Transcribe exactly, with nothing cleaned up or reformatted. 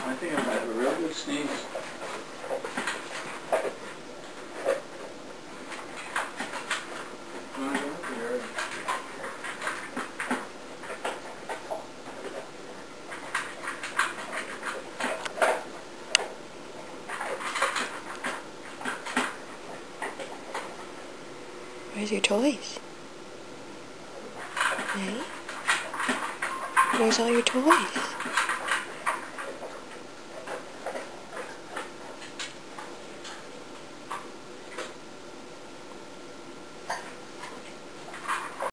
I think I'm gonna have a real good sneeze. Wanna go up here? Where's your toys? Hey? Where's all your toys?